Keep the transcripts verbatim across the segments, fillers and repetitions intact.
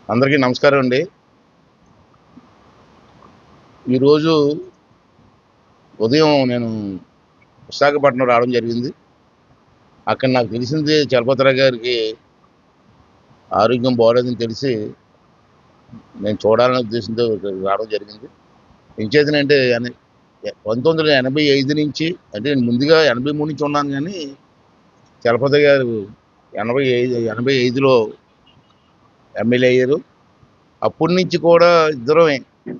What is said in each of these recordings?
అందరికీ నమస్కారం అండి. ఈరోజు ఉదయం నేను విశాఖపట్నం రావడం జరిగింది. అక్కడ నాకు తెలిసింది చలపతిరావు గారికి ఆరోగ్యం బాగోలేదని తెలిసి నేను చూడాలనే ఉద్దేశంతో ఇక్కడికి రావడం జరిగింది. ఎంచేతనంటే ఎన పంతొమ్మిది వందల ఎనభై ఐదు నుంచి అంటే నేను ముందుగా ఎనభై మూడు నుంచి ఉన్నాను గానీ చలపతి గారు ఎనభై ఐదు ఎనభై ఐదులో ఎమ్మెల్యే అయ్యారు. అప్పటి నుంచి కూడా ఇద్దరమే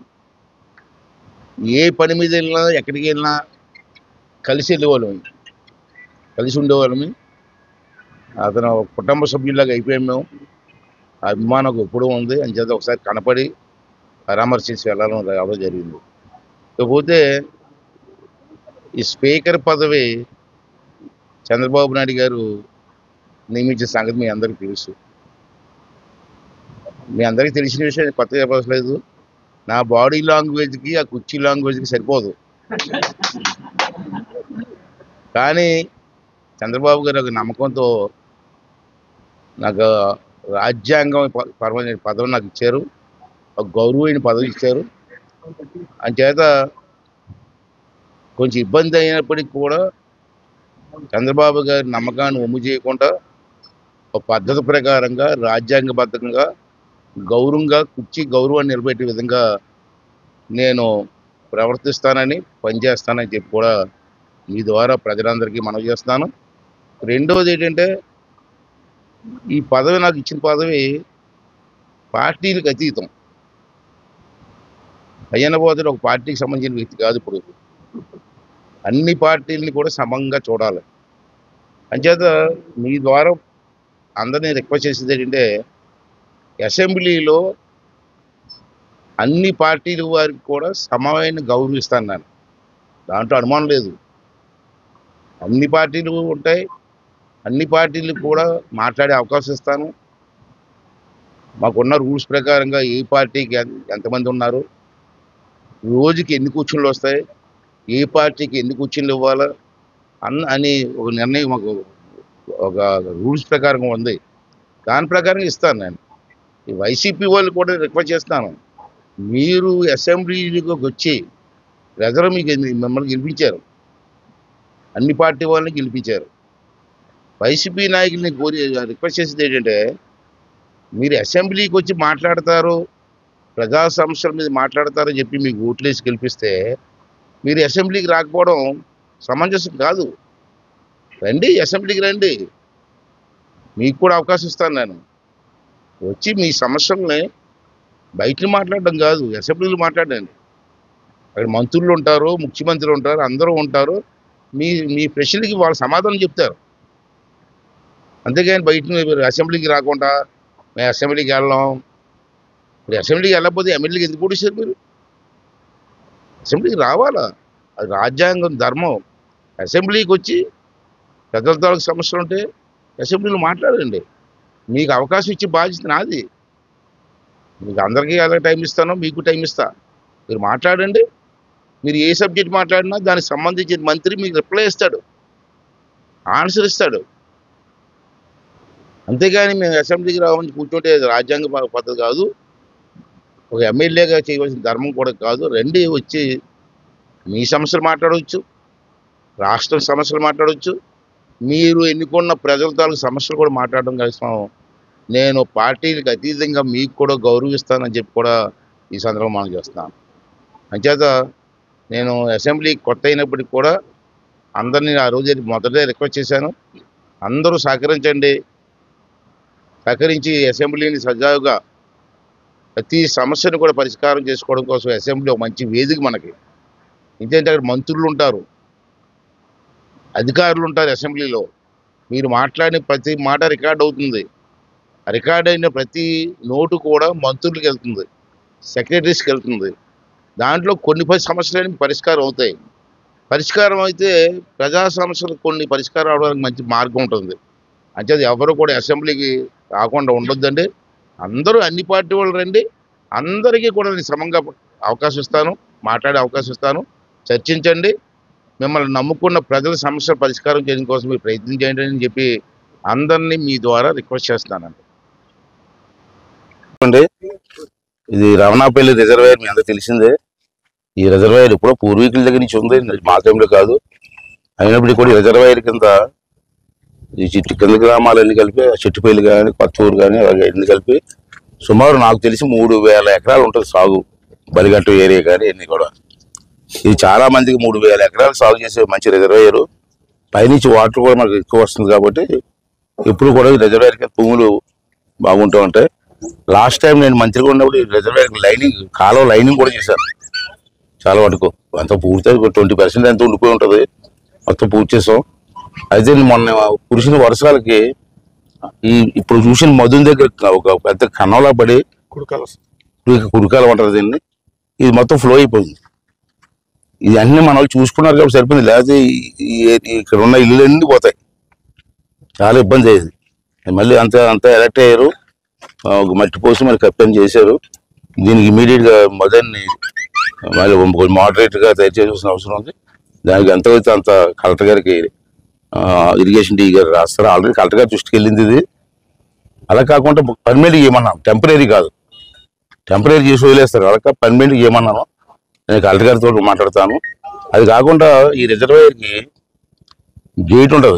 ఏ పని మీద వెళ్ళినా ఎక్కడికి వెళ్ళినా కలిసి వెళ్ళేవాళ్ళం, కలిసి ఉండేవాళ్ళమి. అతను ఒక కుటుంబ సభ్యుల్లాగా అయిపోయాం మేము. ఆ అభిమానం ఎప్పుడూ ఉంది. అంచేత ఒకసారి కనపడి పరామర్శించి వెళ్ళాలని రావడం జరిగింది. ఇకపోతే ఈ స్పీకర్ పదవి చంద్రబాబు నాయుడు గారు నియమించిన సంగతి మీ అందరికీ తెలుసు. మీ అందరికీ తెలిసిన విషయం కొత్తగా చెప్పలేదు. నా బాడీ లాంగ్వేజ్కి ఆ కుర్చీ లాంగ్వేజ్కి సరిపోదు. కానీ చంద్రబాబు గారు ఒక నమ్మకంతో నాకు రాజ్యాంగం పరమైన పదవి నాకు ఇచ్చారు, ఒక గౌరవమైన పదవి ఇచ్చారు. అంచేత కొంచెం ఇబ్బంది అయినప్పటికీ కూడా చంద్రబాబు గారి నమ్మకాన్ని ఒమ్ము చేయకుండా ఒక పద్ధతి ప్రకారంగా రాజ్యాంగబద్ధంగా గౌరవంగా కుర్చీ గౌరవాన్ని నిలబెట్టే విధంగా నేను ప్రవర్తిస్తానని పనిచేస్తానని చెప్పి కూడా మీ ద్వారా ప్రజలందరికీ మనవి చేస్తున్నాను. రెండవది ఏంటంటే ఈ పదవి నాకు ఇచ్చిన పదవి పార్టీలకు అతీతం. అయ్యన్న పోతే ఒక పార్టీకి సంబంధించిన వ్యక్తి కాదు. ఇప్పుడు అన్ని పార్టీలని కూడా సమంగా చూడాలి. అంచేత మీ ద్వారా అందరినీ రిక్వెస్ట్ చేసేది ఏంటంటే అసెంబ్లీలో అన్ని పార్టీల వారికి కూడా సమమైన గౌరవిస్తాను. నేను దాంట్లో అనుమానం లేదు. అన్ని పార్టీలు ఉంటాయి, అన్ని పార్టీలకు కూడా మాట్లాడే అవకాశం ఇస్తాను. మాకున్న రూల్స్ ప్రకారంగా ఏ పార్టీకి ఎంతమంది ఉన్నారు, రోజుకి ఎన్ని కూర్చుళ్ళు వస్తాయి, ఏ పార్టీకి ఎన్ని కూర్చుళ్ళు ఇవ్వాలా అన్న అని ఒక నిర్ణయం మాకు ఒక రూల్స్ ప్రకారంగా ఉంది. దాని ప్రకారంగా ఇస్తాను. నేను ఈ వైసీపీ వాళ్ళు కూడా రిక్వెస్ట్ చేస్తాను, మీరు అసెంబ్లీలోకి వచ్చి ప్రజలు మీకు మిమ్మల్ని గెలిపించారు, అన్ని పార్టీ వాళ్ళని గెలిపించారు. వైసీపీ నాయకుల్ని కోరి రిక్వెస్ట్ చేసేది ఏంటంటే మీరు అసెంబ్లీకి వచ్చి మాట్లాడతారు, ప్రజా సమస్యల మీద మాట్లాడతారని చెప్పి మీకు ఓట్లేసి గెలిపిస్తే మీరు అసెంబ్లీకి రాకపోవడం సమంజసం కాదు. రండి, అసెంబ్లీకి రండి, మీకు కూడా అవకాశం ఇస్తాను. నేను వచ్చి మీ సమస్యల్ని బయట మాట్లాడడం కాదు, అసెంబ్లీలో మాట్లాడండి. అక్కడ మంత్రులు ఉంటారు, ముఖ్యమంత్రులు ఉంటారు, అందరూ ఉంటారు. మీ మీ ప్రశ్నలకి వాళ్ళు సమాధానం చెప్తారు. అంతేగాని బయట అసెంబ్లీకి రాకుండా మేము అసెంబ్లీకి వెళ్ళాం, మీరు అసెంబ్లీకి వెళ్ళకపోతే ఎమ్మెల్యేకి ఎందుకు ఓడిస్తారు? మీరు అసెంబ్లీకి రావాలా, అది రాజ్యాంగం, ధర్మం. అసెంబ్లీకి వచ్చి ప్రజల తాలూకు సమస్యలు ఉంటే అసెంబ్లీలో మాట్లాడండి. మీకు అవకాశం ఇచ్చే బాధ్యత నాది. మీకు అందరికీ ఎలా టైం ఇస్తానో మీకు టైం ఇస్తా. మీరు మాట్లాడండి. మీరు ఏ సబ్జెక్ట్ మాట్లాడినా దానికి సంబంధించిన మంత్రి మీకు రిప్లై ఇస్తాడు, ఆన్సర్ ఇస్తాడు. అంతేగాని మేము అసెంబ్లీకి రావాలని కూర్చుంటే రాజ్యాంగ పద్ధతి కాదు, ఒక ఎమ్మెల్యేగా చేయవలసిన ధర్మం కూడా కాదు. రండి, వచ్చి మీ సమస్యలు మాట్లాడవచ్చు, రాష్ట్రం సమస్యలు మాట్లాడవచ్చు, మీరు ఎన్నుకున్న ప్రజల తాలూకు సమస్యలు కూడా మాట్లాడడం కోసం నేను పార్టీలకు అతీతంగా మీకు కూడా గౌరవిస్తానని చెప్పి కూడా ఈ సందర్భం మనం చేస్తున్నాను. అంచేత నేను అసెంబ్లీకి కొత్త అయినప్పటికీ కూడా అందరినీ ఆ రోజు మొదటే రిక్వెస్ట్ చేశాను, అందరూ సహకరించండి. సహకరించి అసెంబ్లీని సజావుగా ప్రతి సమస్యను కూడా పరిష్కారం చేసుకోవడం కోసం అసెంబ్లీ ఒక మంచి వేదిక మనకి. ఎందుకంటే అక్కడ మంత్రులు ఉంటారు, అధికారులు ఉంటారు. అసెంబ్లీలో మీరు మాట్లాడిన ప్రతి మాట రికార్డ్ అవుతుంది. రికార్డ్ అయిన ప్రతి నోటు కూడా మంత్రులకు వెళ్తుంది, సెక్రటరీస్కి వెళ్తుంది. దాంట్లో కొన్ని పది సమస్యలు పరిష్కారం అవుతాయి. పరిష్కారం అయితే ప్రజా సమస్యలు కొన్ని పరిష్కారం అవడానికి మంచి మార్గం ఉంటుంది. అంచేది ఎవరు కూడా అసెంబ్లీకి రాకుండా ఉండొద్దండి. అందరూ అన్ని పార్టీ వాళ్ళు రండి, అందరికీ కూడా నేను సమంగా అవకాశం ఇస్తాను, మాట్లాడే అవకాశం ఇస్తాను. చర్చించండి, మిమ్మల్ని నమ్ముకున్న ప్రజల సమస్యల పరిష్కారం చేయడం కోసం మీరు ప్రయత్నం చేయండి అని చెప్పి అందరినీ మీ ద్వారా రిక్వెస్ట్ చేస్తున్నానండి. చెప్పండి, ఇది రమణాపల్లి రిజర్వాయర్ మీ అందరూ తెలిసిందే. ఈ రిజర్వాయర్ ఎప్పుడో పూర్వీకుల దగ్గర నుంచి ఉంది, మా టైంలో కాదు. అయినప్పటికీ కూడా రిజర్వాయర్ కింద ఈ చెట్టు కింద గ్రామాలన్నీ కలిపి చెట్టుపల్లి కానీ కొత్తూరు కానీ అలాగే అన్ని కలిపి సుమారు నాకు తెలిసి మూడు వేల ఎకరాలు ఉంటుంది సాగు. బలిగట్టు ఏరియా కానీ అన్ని కూడా ఇది చాలా మందికి మూడు వేల ఎకరాలు సాగు చేసే మంచి రిజర్వాయర్. పైనుంచి వాటర్ కూడా మనకు ఎక్కువ వస్తుంది కాబట్టి ఎప్పుడు కూడా ఈ రిజర్వాయర్ కింద భూములు బాగుంటూ ఉంటాయి. లాస్ట్ టైం నేను మంత్రిగా ఉన్నప్పుడు ఈ రిజర్వాయర్ లైనింగ్ కాలువ లైనింగ్ కూడా చేశాను చాలా వరకు. అంత పూర్తి ట్వంటీ పర్సెంట్ ఎంత ఉండిపోయి ఉంటుంది, మొత్తం పూర్తి చేసాం. అయితే మొన్న కురిసిన వర్షాలకి ఈ ఇప్పుడు చూసిన మధుని దగ్గర ఒక పెద్ద కన్నంలా పడి కుడికాలు కుడికాలు ఉంటుంది దీన్ని, ఇది మొత్తం ఫ్లో అయిపోయింది. ఇది అన్ని మన వాళ్ళు చూసుకున్నారు కాబట్టి సరిపోయింది, లేకపోతే ఇక్కడ ఉన్న ఇల్లులన్నీ పోతాయి. చాలా ఇబ్బంది అయ్యేది. మళ్ళీ అంత అంతా ఎలక్ట్ అయ్యారు, మట్టి పోసి మళ్ళీ కప్పని చేశారు. దీనికి ఇమీడియట్గా మదన్ని మళ్ళీ మోడరేట్గా తయారు చేయాల్సిన అవసరం ఉంది. దానికి ఎంత అయితే అంత కలెక్టర్ గారికి ఇరిగేషన్ డీ గారు రాస్తారు. ఆల్రెడీ కలెక్టర్ గారు దృష్టికి వెళ్ళింది ఇది. అలా కాకుండా పర్మనెంట్ ఏమన్నాను, టెంపరీ కాదు, టెంపరీ చేసి వదిలేస్తారు. అలా పర్మనెంట్ ఏమన్నాను నేను కలెక్టర్ గారితో మాట్లాడతాను. అది కాకుండా ఈ రిజర్వాయర్కి గేట్ ఉంటుంది,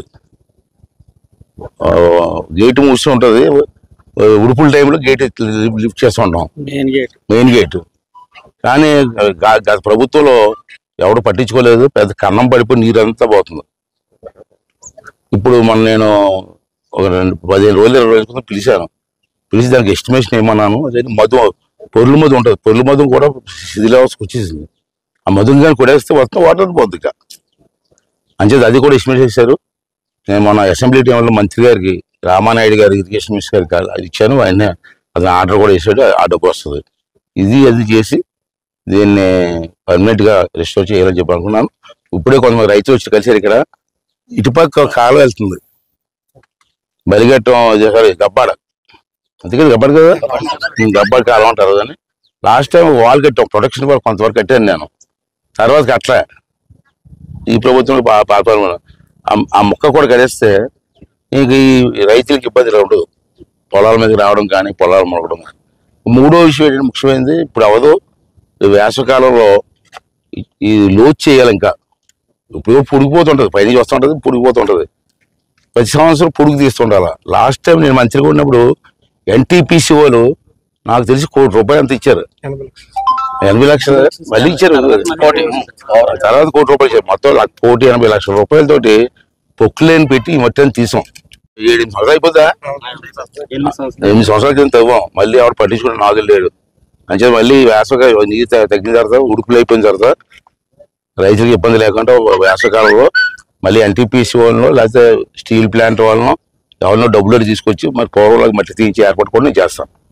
గేట్ మూసి ఉంటుంది. ఉడుపుల టైంలో గేట్ లిఫ్ట్ చేస్తూ ఉంటాం, మెయిన్ గేట్ మెయిన్ గేట్ కానీ గత ప్రభుత్వంలో ఎవడు పట్టించుకోలేదు. పెద్ద కన్నం పడిపోయి నీరు అంతా పోతుంది. ఇప్పుడు మన నేను ఒక రెండు పదిహేను రోజులు ఇరవై రోజుల పిలిచాను, పిలిచి దానికి ఎస్టిమేషన్ ఏమన్నాను. అదే మధు పొర్లు మధు ఉంటుంది, పొర్లు మధు కూడా శిథిలావస్థకు వచ్చేసింది. ఆ మధుని కానీ కొడేస్తే మొత్తం వాటర్ పోద్ది ఇక అంచేది అది కూడా ఎస్టిమేట్ చేశారు. నేను మన అసెంబ్లీ టైంలో మంత్రి గారికి రామానాయుడు గారికి ఇరిగేషన్ మినిస్టర్ గారికి అది ఇచ్చాను. ఆయన అతను ఆర్డర్ కూడా వేసాడు, ఆ డబ్బు వస్తుంది. ఇది అది చేసి దీన్ని పర్మనెంట్గా రెస్టోర్ చేయాలని చెప్పి అనుకున్నాను. ఇప్పుడే కొంతమంది రైతులు వచ్చి కలిసారు. ఇక్కడ ఇటుపక్క కాలువ వెళ్తుంది, బలిగట్టం సారీ గబ్బాడ, అందుకని గబ్బాడు కదా, గబ్బాడు కాలువ అంటారు. కానీ లాస్ట్ టైం వాల్ కట్టాం, ప్రొటెక్షన్ కూడా కొంతవరకు కట్టాను నేను. తర్వాత కట్టలే ఈ ప్రభుత్వంలో పాల్పడ ఆ మొక్క కూడా కట్టేస్తే ఇంక ఈ రైతులకి ఇబ్బంది ఉండదు, పొలాల మీదకి రావడం కానీ పొలాలు మొలకడం కానీ. మూడో విషయం ఏంటంటే ముఖ్యమైనది, ఇప్పుడు అవదు వేసవకాలంలో ఈ లోతు చేయాలి. ఇంకా ఇప్పుడు పుడిగిపోతుంటుంది, పైనుంచి వస్తుంటుంది, పుడిగిపోతుంటుంది. ప్రతి సంవత్సరం పుడుగు తీస్తుండాలి. లాస్ట్ టైం నేను మంచిగా ఉన్నప్పుడు ఎన్టీపీసీ వాళ్ళు నాకు తెలిసి కోటి రూపాయలు అంత ఇచ్చారు, ఎనభై లక్షలు మళ్ళీ ఇచ్చారు. తర్వాత కోటి రూపాయలు ఇచ్చారు. మొత్తం కోటి ఎనభై లక్షల రూపాయలతోటి పొక్కులేని పెట్టి ఈ మొత్తం తీసాం. ఏడు సంవత్సరాలు అయిపోతా, ఎనిమిది సంవత్సరాల కింద తవ్వాం. మళ్ళీ ఎవరు పట్టించుకుని నాలుగు లేడు అంటే మళ్ళీ వేసవిగా నీరు తగ్గిన తర్వాత ఉడుకులు అయిపోయిన తర్వాత రైతులకు ఇబ్బంది లేకుండా వేసవకాలంలో మళ్ళీ ఎన్టీపీసీ వాళ్ళను లేకపోతే స్టీల్ ప్లాంట్ వాళ్ళను ఎవరినో డబ్బులు తీసుకొచ్చి మరి పూర్వంలో మట్టి తీయించి ఏర్పాటు కూడా నేను చేస్తాను.